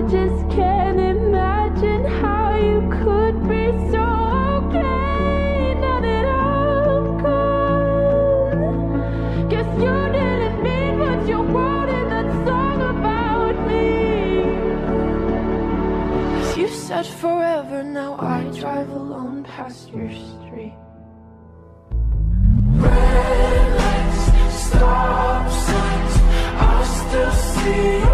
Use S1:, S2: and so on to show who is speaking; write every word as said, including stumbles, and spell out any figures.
S1: just can't imagine how you could be so okay now that I'm gone. Guess you didn't mean what you wrote in that song about me. 'Cause you said forever, now I drive alone past your street. Red lights, stop signs, I still see you.